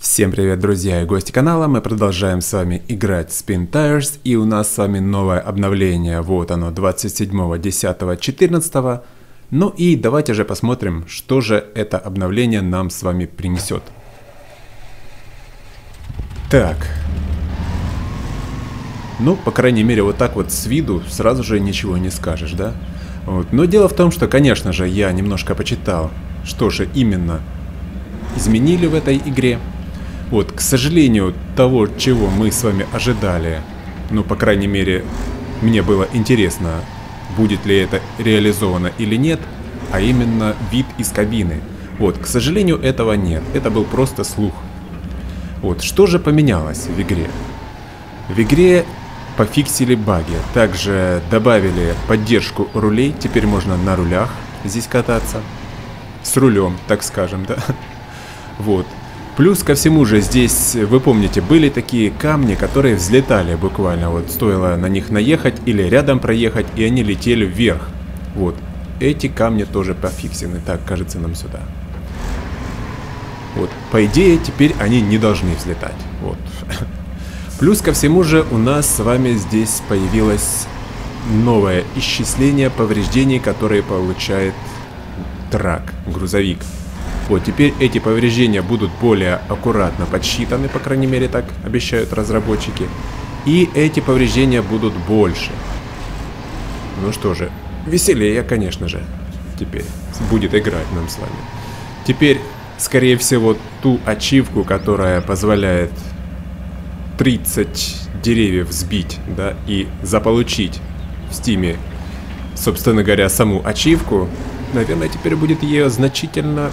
Всем привет, друзья и гости канала. Мы продолжаем с вами играть Spin Tires, и у нас с вами новое обновление. Вот оно, 27.10.14. Ну и давайте же посмотрим, что же это обновление нам с вами принесет. Так. Ну, по крайней мере, вот так вот с виду сразу же ничего не скажешь, да? Вот. Но дело в том, что, конечно же, я немножко почитал, что же именно изменили в этой игре. Вот, к сожалению, того, чего мы с вами ожидали, ну, по крайней мере, мне было интересно, будет ли это реализовано или нет, а именно вид из кабины. Вот, к сожалению, этого нет, это был просто слух. Вот, что же поменялось в игре? В игре пофиксили баги, также добавили поддержку рулей, теперь можно на рулях здесь кататься, с рулем, так скажем, да. Вот. Плюс ко всему же здесь, вы помните, были такие камни, которые взлетали буквально, вот стоило на них наехать или рядом проехать, и они летели вверх. Вот, эти камни тоже пофиксены, так, кажется, нам сюда. Вот, по идее, теперь они не должны взлетать, вот. Плюс ко всему же у нас с вами здесь появилось новое исчисление повреждений, которые получает трак, грузовик. Вот, теперь эти повреждения будут более аккуратно подсчитаны, по крайней мере, так обещают разработчики. И эти повреждения будут больше. Ну что же, веселее, конечно же, теперь будет играть нам с вами. Теперь, скорее всего, ту ачивку, которая позволяет 30 деревьев сбить, да, и заполучить в стиме, собственно говоря, саму ачивку, наверное, теперь будет ее значительно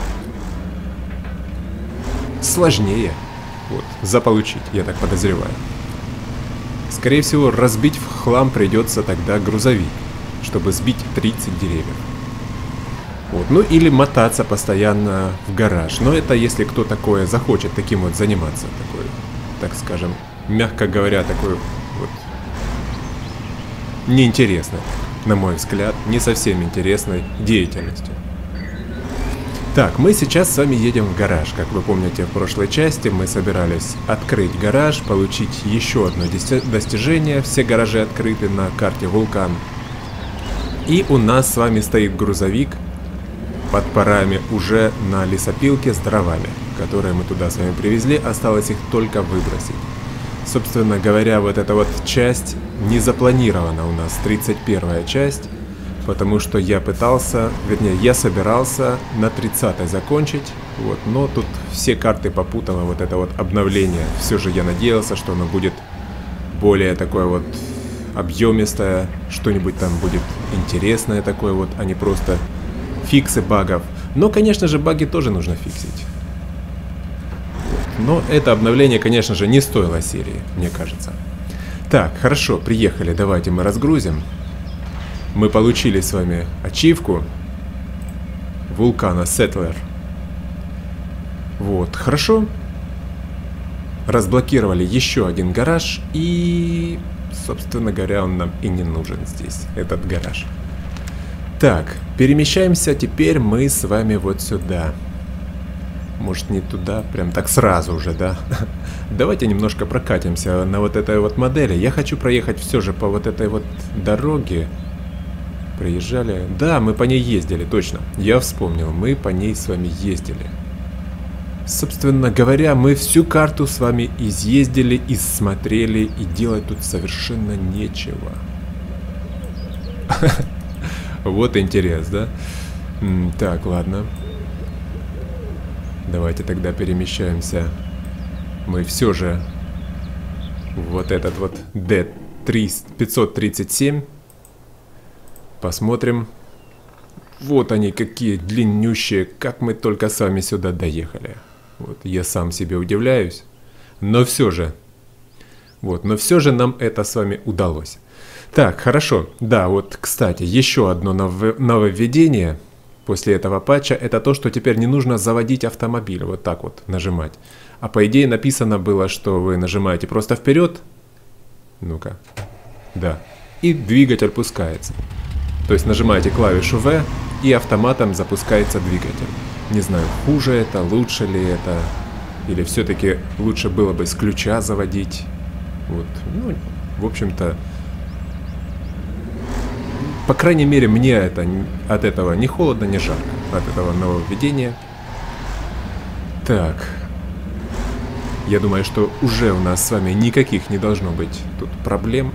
сложнее вот, заполучить, я так подозреваю. Скорее всего, разбить в хлам придется тогда грузовик, чтобы сбить 30 деревьев. Вот. Ну или мотаться постоянно в гараж. Но это если кто такое захочет таким вот заниматься. Такой, так скажем, мягко говоря, такой вот неинтересной, на мой взгляд, не совсем интересной деятельностью. Так, мы сейчас с вами едем в гараж. Как вы помните, в прошлой части мы собирались открыть гараж, получить еще одно достижение. Все гаражи открыты на карте Вулкан. И у нас с вами стоит грузовик под парами уже на лесопилке с дровами, которые мы туда с вами привезли. Осталось их только выбросить. Собственно говоря, вот эта вот часть не запланирована у нас, 31-я часть. Потому что я пытался, вернее, я собирался на 30-й закончить, вот, но тут все карты попутало вот это вот обновление. Все же я надеялся, что оно будет более такое вот объемистое, что-нибудь там будет интересное такое вот, а не просто фиксы багов. Но, конечно же, баги тоже нужно фиксить. Вот. Но это обновление, конечно же, не стоило серии, мне кажется. Так, хорошо, приехали, давайте мы разгрузим. Мы получили с вами ачивку вулкана Settler. Вот, хорошо. Разблокировали еще один гараж. И, собственно говоря, он нам и не нужен здесь, этот гараж. Так, перемещаемся теперь мы с вами вот сюда. Может, не туда, прям так сразу же, да? Давайте немножко прокатимся на вот этой вот модели. Я хочу проехать все же по вот этой вот дороге. Приезжали. Да, мы по ней ездили, точно. Я вспомнил, мы по ней с вами ездили. Собственно говоря, мы всю карту с вами изъездили, исмотрели, и делать тут совершенно нечего. Вот интерес, да? Так, ладно. Давайте тогда перемещаемся. Мы все же вот этот вот D537. Посмотрим. Вот они какие длиннющие, как мы только с вами сюда доехали. Вот, я сам себе удивляюсь. Но все же. Вот, но все же нам это с вами удалось. Так, хорошо. Да, вот, кстати, еще одно нововведение после этого патча. Это то, что теперь не нужно заводить автомобиль. Вот так вот нажимать. А по идее написано было, что вы нажимаете просто вперед. Ну-ка. Да. И двигатель пускается. То есть нажимаете клавишу V, и автоматом запускается двигатель. Не знаю, хуже это, лучше ли это. Или все-таки лучше было бы с ключа заводить? Вот, ну, в общем-то, по крайней мере, мне от этого не холодно, не жарко, от этого нововведения. Так, я думаю, что уже у нас с вами никаких не должно быть тут проблем.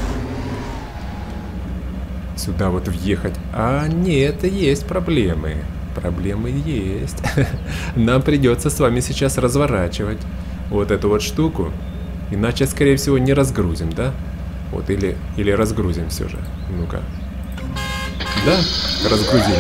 Сюда вот въехать. А нет, есть проблемы. Проблемы есть. Нам придется с вами сейчас разворачивать вот эту вот штуку. Иначе, скорее всего, не разгрузим, да? Вот, или разгрузим все же. Ну-ка. Да, разгрузили.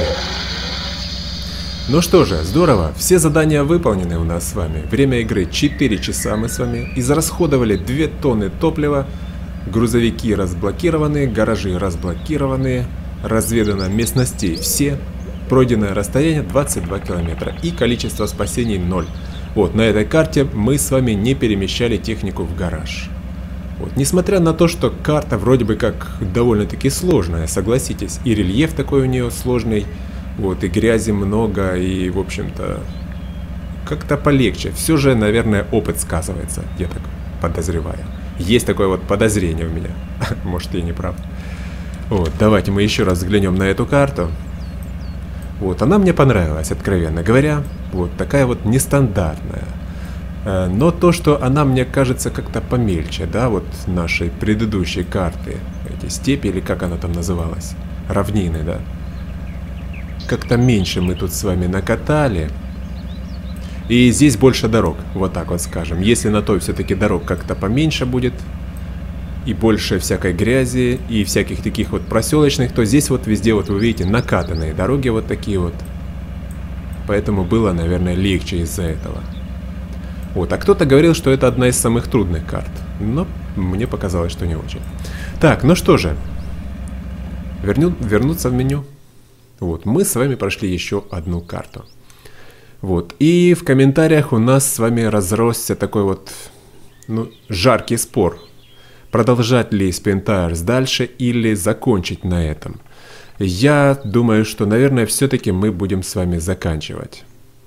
Ну что же, здорово. Все задания выполнены у нас с вами. Время игры 4 часа мы с вами. Израсходовали 2 тонны топлива. Грузовики разблокированы, гаражи разблокированы. Разведано местностей все. Пройденное расстояние 22 километра и количество спасений 0. Вот, на этой карте мы с вами не перемещали технику в гараж. Вот, несмотря на то, что карта вроде бы как довольно-таки сложная, согласитесь, и рельеф такой у нее сложный, вот, и грязи много, и, в общем-то, как-то полегче. Все же, наверное, опыт сказывается, я так подозреваю. Есть такое вот подозрение у меня. Может, я не прав. Вот, давайте мы еще раз взглянем на эту карту. Вот, она мне понравилась, откровенно говоря. Вот такая вот нестандартная. Но то, что она мне кажется как-то помельче, да, вот нашей предыдущей карты. Эти степи, или как она там называлась? Равнины, да. Как-то меньше мы тут с вами накатали. И здесь больше дорог, вот так вот скажем. Если на той все-таки дорог как-то поменьше будет, и больше всякой грязи, и всяких таких вот проселочных, то здесь вот везде, вот вы видите, накатанные дороги вот такие вот. Поэтому было, наверное, легче из-за этого. Вот, а кто-то говорил, что это одна из самых трудных карт. Но мне показалось, что не очень. Так, ну что же. Вернуться в меню. Вот, мы с вами прошли еще одну карту. Вот, и в комментариях у нас с вами разросся такой вот, ну, жаркий спор. Продолжать ли Spintires дальше или закончить на этом? Я думаю, что, наверное, все-таки мы будем с вами заканчивать.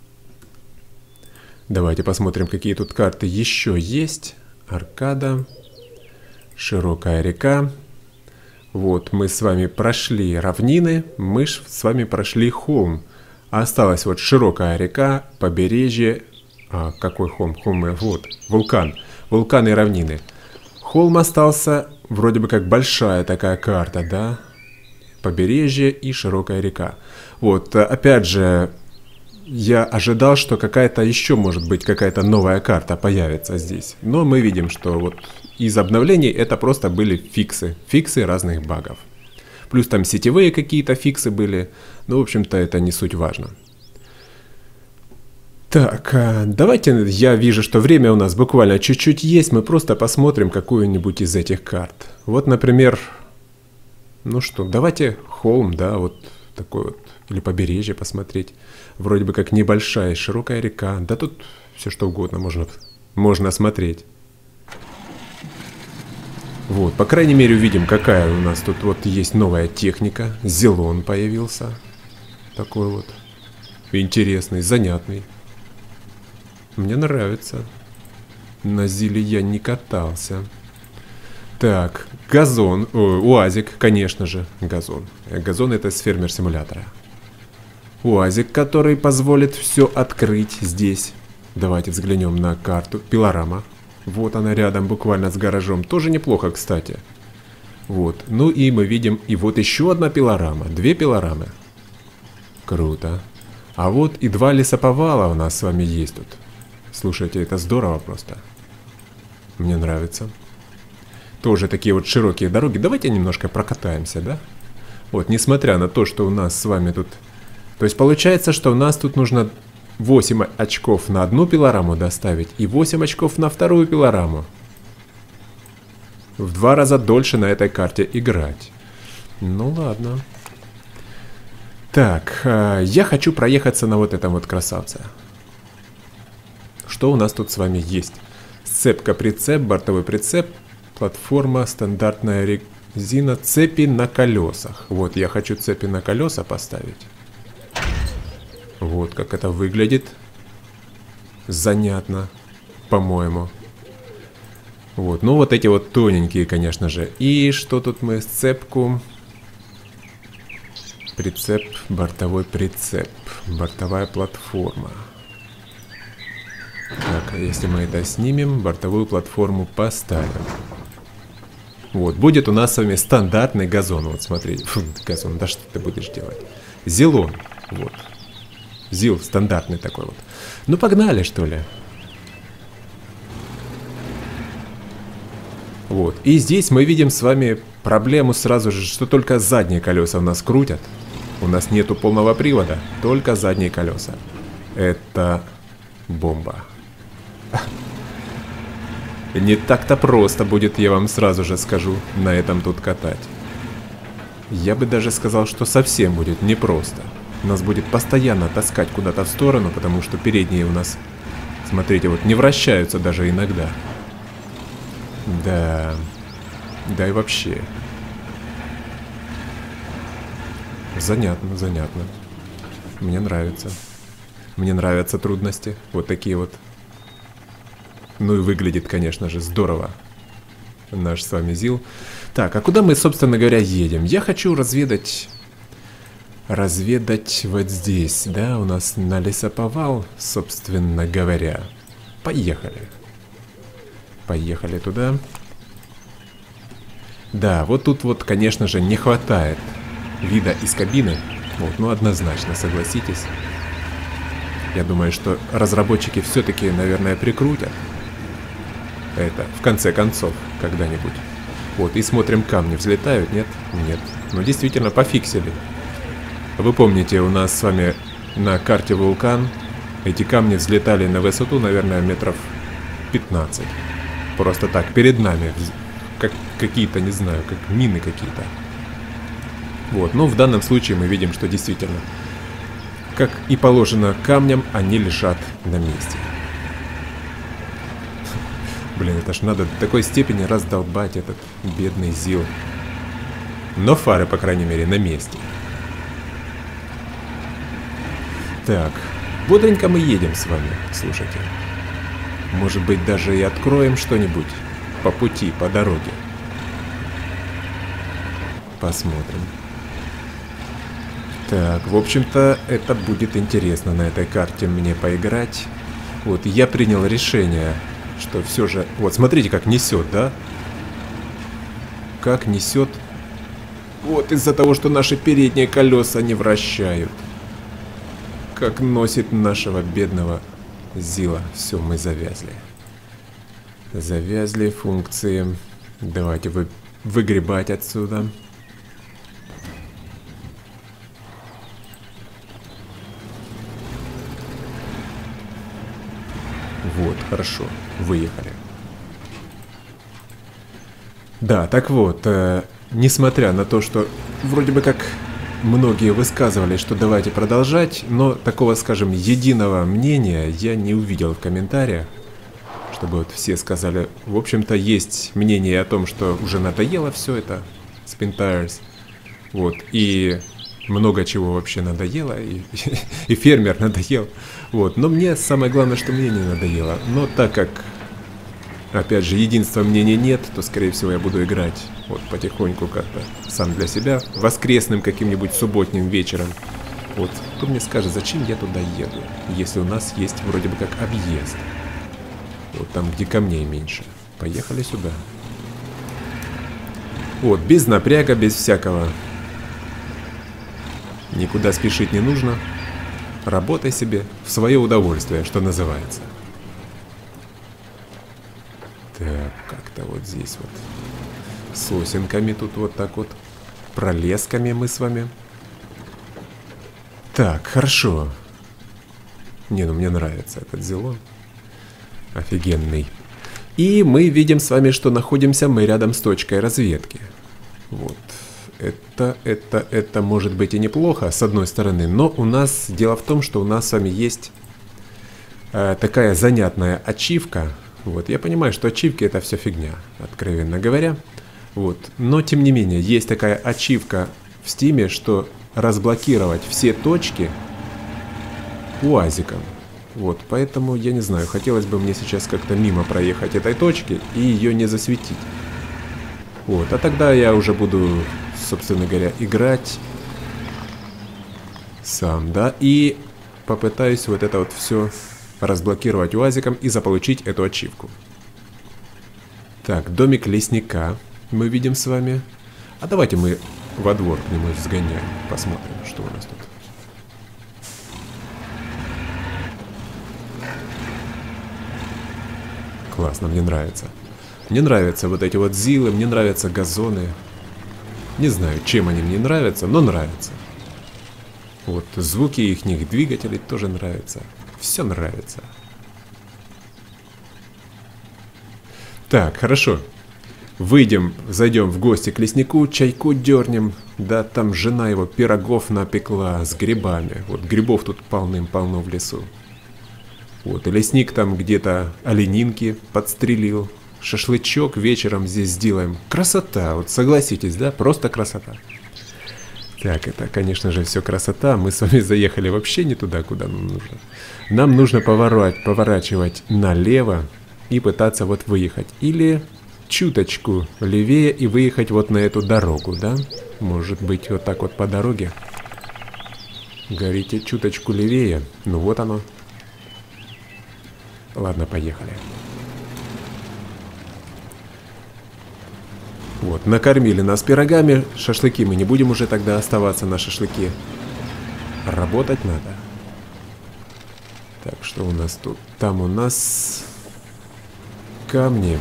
Давайте посмотрим, какие тут карты еще есть. Аркада, широкая река. Вот, мы с вами прошли равнины, мы с вами прошли холм. Осталась вот широкая река, побережье. А, какой холм? Холм, вот, вулкан. Вулкан и равнины. Холм остался, вроде бы как большая такая карта, да? Побережье и широкая река. Вот, опять же, я ожидал, что какая-то еще, может быть, какая-то новая карта появится здесь. Но мы видим, что вот из обновлений это просто были фиксы. Фиксы разных багов. Плюс там сетевые какие-то фиксы были. Но, в общем-то, это не суть важно. Так, давайте, я вижу, что время у нас буквально чуть-чуть есть, мы просто посмотрим какую-нибудь из этих карт. Вот, например, ну что, давайте холм, да, вот такой вот, или побережье посмотреть. Вроде бы как небольшая, широкая река, да тут все что угодно можно смотреть. Вот, по крайней мере увидим, какая у нас тут вот есть новая техника. Зелон появился, такой вот, интересный, занятный. Мне нравится. На Зиле я не катался. Так, газон. УАЗик, конечно же, газон. Газон это с фермер-симулятора. УАЗик, который позволит все открыть здесь. Давайте взглянем на карту. Пилорама. Вот она рядом, буквально с гаражом. Тоже неплохо, кстати. Вот. Ну и мы видим, и вот еще одна пилорама. 2 пилорамы. Круто. А вот и 2 лесоповала у нас с вами есть тут. Слушайте, это здорово просто. Мне нравится. Тоже такие вот широкие дороги. Давайте немножко прокатаемся, да? Вот, несмотря на то, что у нас с вами тут... То есть получается, что у нас тут нужно 8 очков на одну пилораму доставить и 8 очков на вторую пилораму. В 2 раза дольше на этой карте играть. Ну ладно. Так, я хочу проехаться на вот этом вот красавце. Что у нас тут с вами есть? Сцепка-прицеп, бортовой прицеп, платформа, стандартная резина, цепи на колесах. Вот, я хочу цепи на колеса поставить. Вот как это выглядит. занятно, по-моему. Вот, ну вот эти вот тоненькие, конечно же. И что тут мы? Сцепку. Прицеп, бортовой прицеп. Бортовая платформа. Так, если мы это снимем, бортовую платформу поставим. Вот, будет у нас с вами стандартный газон. Вот, смотрите. Фу, газон, да что ты будешь делать? Зилон. Вот. Зил стандартный такой вот. Ну, погнали, что ли. Вот. И здесь мы видим с вами проблему сразу же, что только задние колеса у нас крутят. У нас нету полного привода, только задние колеса. Это бомба. Не так-то просто будет, я вам сразу же скажу, на этом тут катать. Я бы даже сказал, что совсем будет непросто. Нас будет постоянно таскать куда-то в сторону, потому что передние у нас, смотрите, вот не вращаются даже иногда. Да, да и вообще. Занятно, занятно. Мне нравится. Мне нравятся трудности. Вот такие вот. Ну и выглядит, конечно же, здорово. Наш с вами ЗИЛ. Так, а куда мы, собственно говоря, едем? Я хочу разведать вот здесь, да, у нас на лесоповал, собственно говоря. Поехали. Поехали туда. Да, вот тут вот, конечно же, не хватает вида из кабины. Вот, ну однозначно, согласитесь. Я думаю, что разработчики все-таки, наверное, прикрутят это в конце концов когда-нибудь. Вот, и смотрим, камни взлетают, нет? Нет. Ну, действительно, пофиксили. Вы помните, у нас с вами на карте вулкан эти камни взлетали на высоту, наверное, метров 15. Просто так, перед нами. Как какие-то, не знаю, как мины какие-то. Вот, но в данном случае мы видим, что действительно, как и положено камням, они лежат на месте. Блин, это ж надо до такой степени раздолбать этот бедный ЗИЛ. Но фары, по крайней мере, на месте. Так, бодренько мы едем с вами, слушайте. Может быть, даже и откроем что-нибудь по пути, по дороге. Посмотрим. Так, в общем-то, это будет интересно на этой карте мне поиграть. Вот, я принял решение, что все же... Вот, смотрите, как несет, да? Как несет. Вот, из-за того, что наши передние колеса не вращают. Как носит нашего бедного ЗИЛа. Все, мы завязли. Завязли функции. Давайте выгребать отсюда. Вот, хорошо, выехали. Да, так вот, несмотря на то, что вроде бы как многие высказывались, что давайте продолжать, но такого, скажем, единого мнения я не увидел в комментариях, чтобы вот все сказали, в общем-то, есть мнение о том, что уже надоело все это, Spin Tires, вот, и много чего вообще надоело, и фермер надоел, вот, но мне самое главное, что мне не надоело, но так как, опять же, единства мнений нет, то, скорее всего, я буду играть вот потихоньку как-то сам для себя, воскресным каким-нибудь субботним вечером, вот, кто мне скажет, зачем я туда еду, если у нас есть вроде бы как объезд, вот там, где камней меньше, поехали сюда, вот, без напряга, без всякого. Никуда спешить не нужно. Работай себе в свое удовольствие, что называется. Так, как-то вот здесь вот сосенками тут вот так вот. Пролесками мы с вами. Так, хорошо. Не, ну мне нравится этот Зилон. Офигенный. И мы видим с вами, что находимся мы рядом с точкой разведки. Вот. Это может быть и неплохо, с одной стороны, но у нас, дело в том, что у нас с вами есть такая занятная ачивка. Вот, я понимаю, что ачивки это все фигня, откровенно говоря. Вот, но тем не менее, есть такая ачивка в Стиме, что разблокировать все точки УАЗиком. Вот, поэтому, я не знаю, хотелось бы мне сейчас как-то мимо проехать этой точки и ее не засветить. Вот, а тогда я уже буду, собственно говоря, играть сам, да, и попытаюсь вот это вот все разблокировать УАЗиком и заполучить эту ачивку. Так, домик лесника мы видим с вами. А давайте мы во двор к нему сгоняем, посмотрим, что у нас тут. Классно, мне нравится. Мне нравятся вот эти вот зилы, мне нравятся газоны. Не знаю, чем они мне нравятся, но нравятся. Вот звуки их двигателей тоже нравятся. Все нравится. Так, хорошо. Выйдем, зайдем в гости к леснику, чайку дернем. Да, там жена его пирогов напекла с грибами. Вот грибов тут полным-полно в лесу. Вот, и лесник там где-то оленинки подстрелил. Шашлычок вечером здесь сделаем. Красота, вот согласитесь, да? Просто красота. Так, это, конечно же, все красота. Мы с вами заехали вообще не туда, куда нам нужно. Нам нужно поворачивать налево и пытаться вот выехать. Или чуточку левее и выехать вот на эту дорогу, да? Может быть, вот так вот по дороге. Говорите, чуточку левее. Ну вот оно. Ладно, поехали. Вот, накормили нас пирогами, шашлыки мы не будем уже тогда оставаться на шашлыки. Работать надо. Так, что у нас тут? Там у нас камни.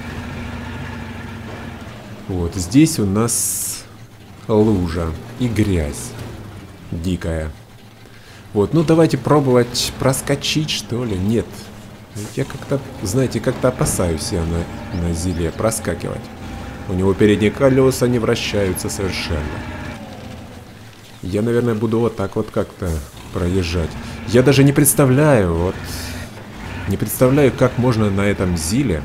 Вот, здесь у нас лужа и грязь дикая. Вот, ну давайте пробовать проскочить, что ли. Нет. Я как-то, знаете, как-то опасаюсь я на зиле проскакивать. У него передние колеса не вращаются совершенно. Я, наверное, буду вот так вот как-то проезжать. Я даже не представляю, вот... Не представляю, как можно на этом зиле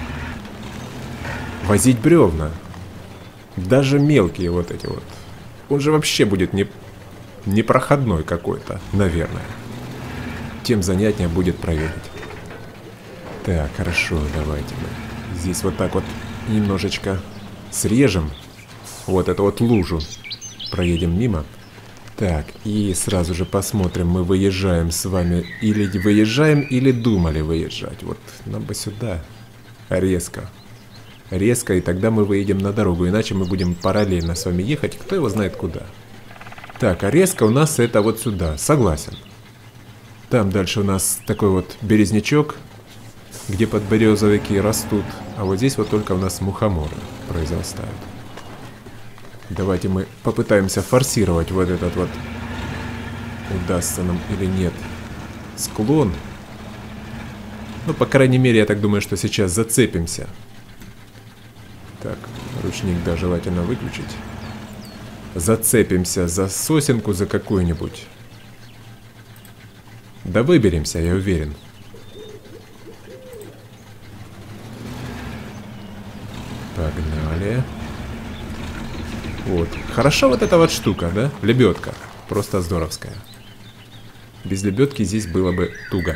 возить бревна. Даже мелкие вот эти вот. Он же вообще будет непроходной какой-то, наверное. Тем занятнее будет проверить. Так, хорошо, давайте мы здесь вот так вот немножечко срежем вот эту вот лужу. Проедем мимо. Так, и сразу же посмотрим, мы выезжаем с вами или выезжаем, или думали выезжать. Вот нам бы сюда. Резко. Резко, и тогда мы выедем на дорогу, иначе мы будем параллельно с вами ехать, кто его знает куда. Так, а резко у нас это вот сюда, согласен. Там дальше у нас такой вот березнячок, где подберезовики растут, а вот здесь вот только у нас мухоморы произрастают. Давайте мы попытаемся форсировать вот этот вот, удастся нам или нет, склон. Ну, по крайней мере, я так думаю, что сейчас зацепимся. Так, ручник, да, желательно выключить. Зацепимся за сосенку, за какую-нибудь. Да выберемся, я уверен. Погнали. Вот. Хорошо вот эта вот штука, да? Лебедка. Просто здоровская. Без лебедки здесь было бы туго.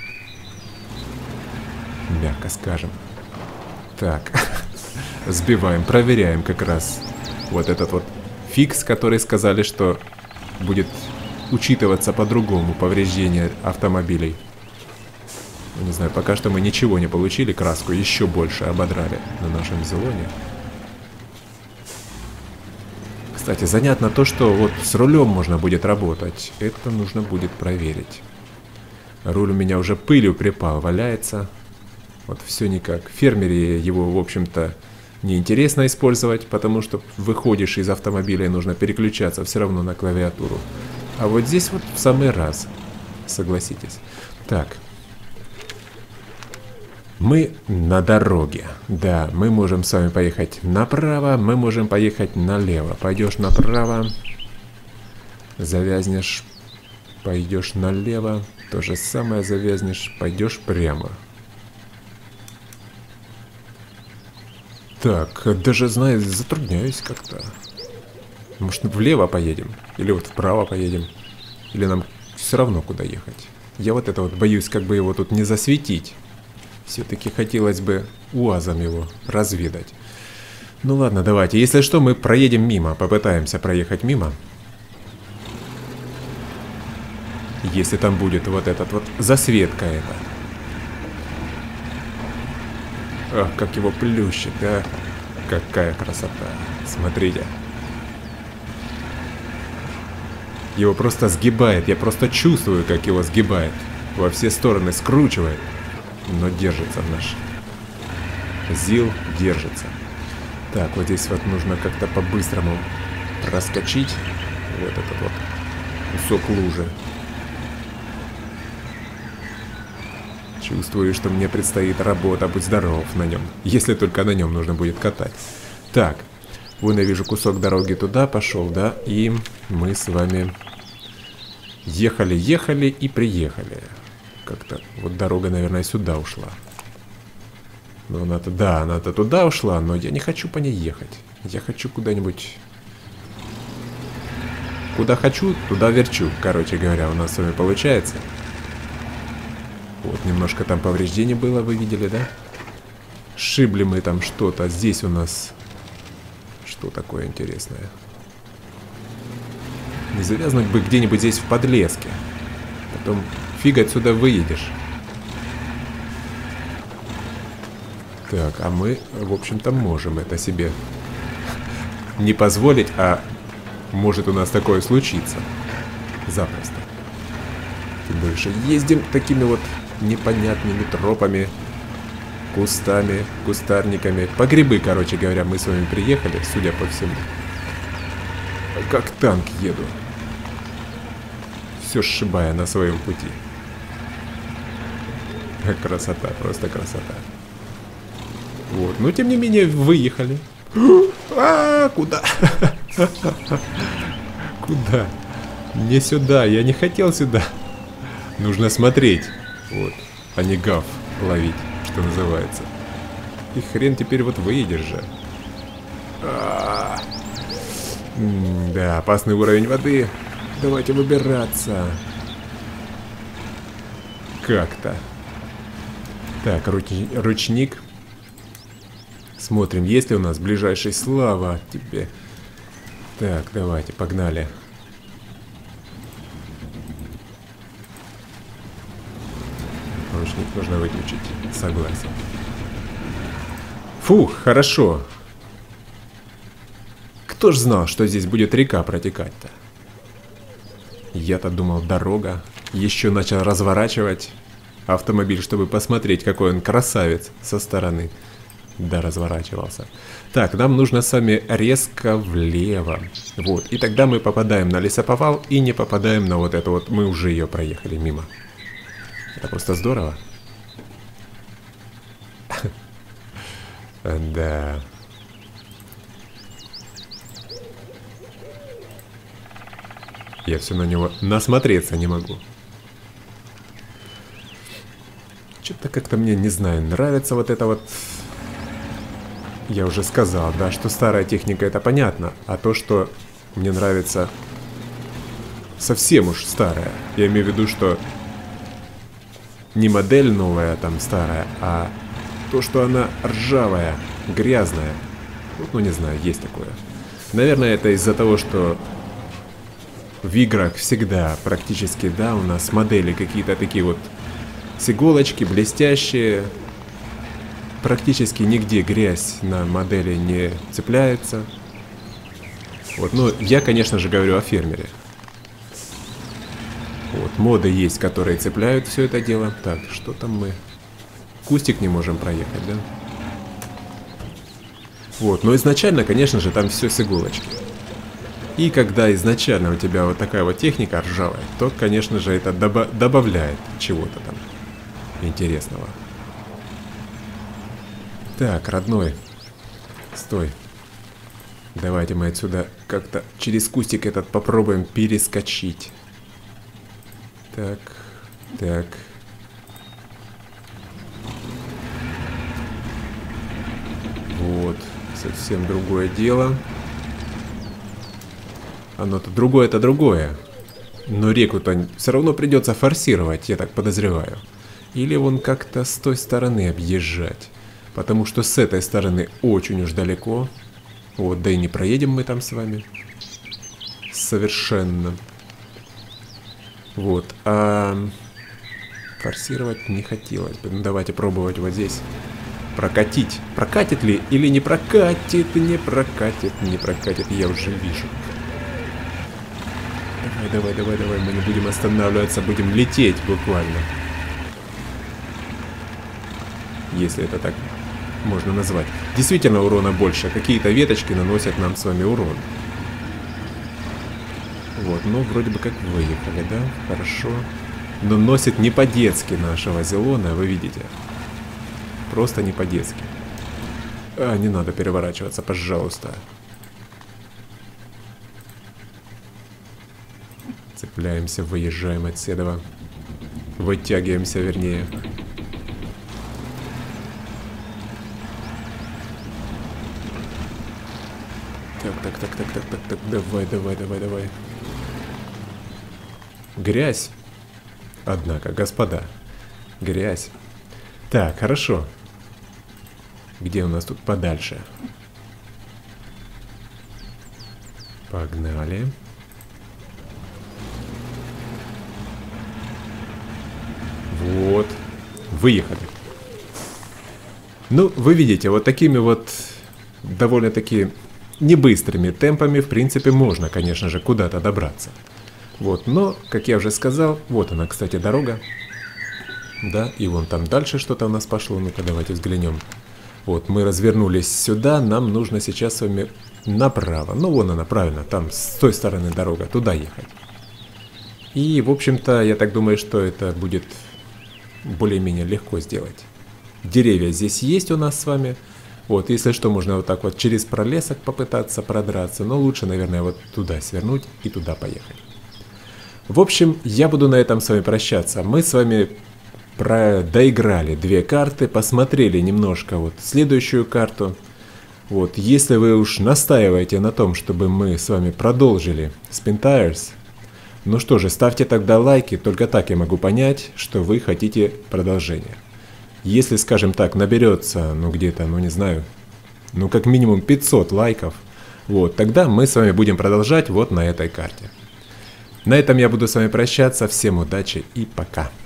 Мягко скажем. Так. Сбиваем, проверяем как раз вот этот вот фикс, который сказали, что будет учитываться по-другому повреждение автомобилей. Не знаю, пока что мы ничего не получили, краску еще больше ободрали на нашем Зелоне. Кстати, занятно то, что вот с рулем можно будет работать. Это нужно будет проверить. Руль у меня уже пылью припал, валяется. Вот все никак. В фермере его, в общем-то, неинтересно использовать, потому что выходишь из автомобиля и нужно переключаться все равно на клавиатуру. А вот здесь вот в самый раз, согласитесь. Так. Мы на дороге. Да, мы можем с вами поехать направо, мы можем поехать налево. Пойдешь направо, завязнешь, пойдешь налево, то же самое завязнешь, пойдешь прямо. Так, даже, знаю, затрудняюсь как-то. Может, влево поедем? Или вот вправо поедем? Или нам все равно куда ехать? Я вот это вот боюсь, как бы его тут не засветить. Все-таки хотелось бы УАЗом его разведать. Ну ладно, давайте. Если что, мы проедем мимо. Попытаемся проехать мимо. Если там будет вот этот вот засветка эта. Ах, как его плющит, а. Какая красота. Смотрите. Его просто сгибает. Я просто чувствую, как его сгибает. Во все стороны скручивает. Но держится наш ЗИЛ, держится. Так, вот здесь вот нужно как-то по-быстрому проскочить вот этот вот кусок лужи. Чувствую, что мне предстоит работа, будь здоров на нем. Если только на нем нужно будет катать. Так, вон я вижу кусок дороги туда пошел, да? И мы с вами ехали и приехали. Как-то вот дорога, наверное, сюда ушла. Но она-то, да, она-то туда ушла, но я не хочу по ней ехать. Я хочу куда-нибудь... Куда хочу, туда верчу. Короче говоря, у нас с вами получается. Вот, немножко там повреждений было, вы видели, да? Шибли мы там что-то. Здесь у нас... Что такое интересное? Не завязнуть бы где-нибудь здесь в подлеске. Потом фиг отсюда выедешь. Так, а мы, в общем-то, можем это себе не позволить, а может у нас такое случиться. Запросто. Тем больше ездим такими вот непонятными тропами, кустами, кустарниками. По грибы, короче говоря, мы с вами приехали, судя по всему. Как танк еду. Все сшибая на своем пути. Красота, просто красота. Вот, но тем не менее выехали. Куда? Куда? Не сюда, я не хотел сюда. Нужно смотреть. Вот, а не гав ловить, что называется. И хрен теперь вот выедешь же. Да, опасный уровень воды. Давайте выбираться. Как-то. Так, ручник. Смотрим, есть ли у нас ближайший. Слава тебе. Так, давайте, погнали. Ручник нужно выключить. Согласен. Фух, хорошо. Кто ж знал, что здесь будет река протекать-то? Я-то думал, дорога. Еще начал разворачивать автомобиль, чтобы посмотреть, какой он красавец со стороны. Да, разворачивался. Так, нам нужно с вами резко влево. Вот, и тогда мы попадаем на лесоповал и не попадаем на вот это вот. Мы уже ее проехали мимо. Это просто здорово. Да. Я все на него насмотреться не могу. Что-то как-то мне, не знаю, нравится вот это вот... Я уже сказал, да, что старая техника, это понятно. А то, что мне нравится совсем уж старая. Я имею в виду, что не модель новая там старая, а то, что она ржавая, грязная. Ну, не знаю, есть такое. Наверное, это из-за того, что в играх всегда практически, да, у нас модели какие-то такие вот с иголочки, блестящие. Практически нигде грязь на модели не цепляется. Вот, но я, конечно же, говорю о фермере. Вот, моды есть, которые цепляют все это дело. Так, что там мы? Кустик не можем проехать, да? Вот, но изначально, конечно же, там все с иголочки. И когда изначально у тебя вот такая вот техника ржавая, то, конечно же, это добавляет чего-то там интересного. Так, родной, стой. Давайте мы отсюда как-то через кустик этот попробуем перескочить. Так, так. Вот, совсем другое дело. Оно-то другое, это другое. Но реку-то все равно придется форсировать, я так подозреваю. Или вон как-то с той стороны объезжать. Потому что с этой стороны очень уж далеко. Вот, да и не проедем мы там с вами. Совершенно. Вот, а форсировать не хотелось бы. Ну, давайте пробовать вот здесь. Прокатить. Прокатит ли или не прокатит? Не прокатит, не прокатит, я уже вижу. Давай, давай, давай, давай, мы не будем останавливаться, будем лететь буквально. Если это так можно назвать. Действительно урона больше, какие-то веточки наносят нам с вами урон. Вот, ну вроде бы как выехали, да? Хорошо. Но носит не по-детски нашего Зелона, вы видите. Просто не по-детски. А, не надо переворачиваться, пожалуйста. Цепляемся, выезжаем от седова. Вытягиваемся, вернее. Так, давай, давай, давай, давай. Грязь. Однако, господа. Грязь. Так, хорошо. Где у нас тут подальше? Погнали. Вот. Выехали. Ну, вы видите, вот такими вот довольно-таки небыстрыми темпами, в принципе, можно, конечно же, куда-то добраться. Вот, но, как я уже сказал, вот она, кстати, дорога. Да, и вон там дальше что-то у нас пошло. Ну-ка, давайте взглянем. Вот, мы развернулись сюда, нам нужно сейчас с вами направо. Ну, вон она, правильно, там с той стороны дорога, туда ехать. И, в общем-то, я так думаю, что это будет более-менее легко сделать. Деревья здесь есть у нас с вами. Вот, если что, можно вот так вот через пролесок попытаться продраться. Но лучше, наверное, вот туда свернуть и туда поехать. В общем, я буду на этом с вами прощаться. Мы с вами доиграли 2 карты, посмотрели немножко вот следующую карту. Вот, если вы уж настаиваете на том, чтобы мы с вами продолжили Spintires, ну что же, ставьте тогда лайки, только так я могу понять, что вы хотите продолжения. Если, скажем так, наберется, ну где-то, ну не знаю, ну как минимум 500 лайков, вот, тогда мы с вами будем продолжать вот на этой карте. На этом я буду с вами прощаться, всем удачи и пока.